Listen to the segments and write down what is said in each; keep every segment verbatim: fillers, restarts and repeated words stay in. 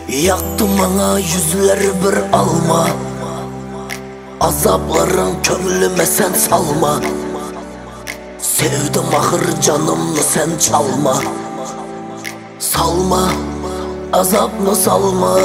Yaktı bana yüzler bir alma, azapların kömlüme sen salma. Sevdim ahır canımlı sen çalma. Salma, azaplı salma.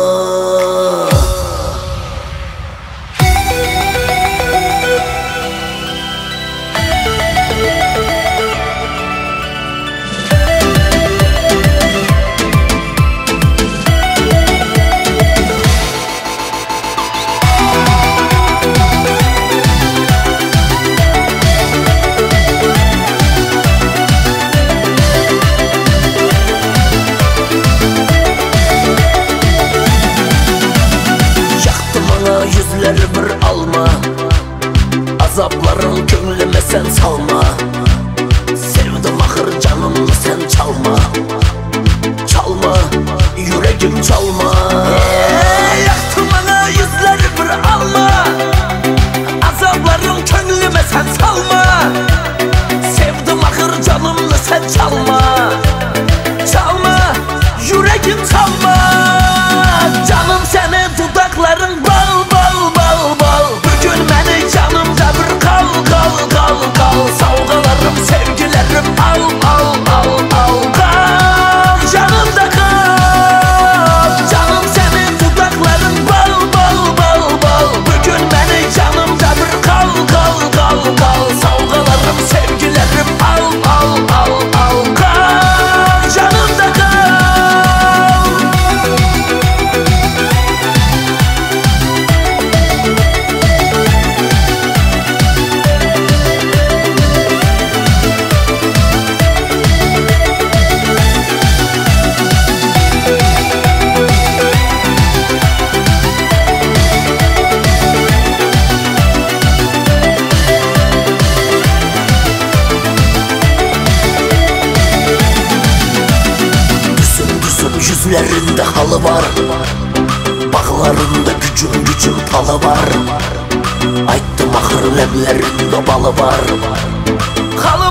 Yüzler bir alma, azapların gönlüme sen salma. Sevdim ahır canımı sen çalma. Çalma, yüreğim çalma. Eee, yaktı bana yüzler bir alma, azapların gönlüme sen salma. Sevdim ahır canımı sen çalma. Çalma, yüreğim çalma. Canım seni dudakların bal bal bal bal. Bugün beni canımda bir kal kal kal kal. Savgalarım sevgilerim al al al al. Kal canımda kal. Canım seni dudakların bal bal bal bal. Bugün beni canımda bir kal kal kal kal. Savgalarım sevgilerim al al al al. Kal canımda kal. Yüzlerinde halı var, bağlarında gücüm gücüm palı var. Ayttım ahır lemlerinde balı var. Halı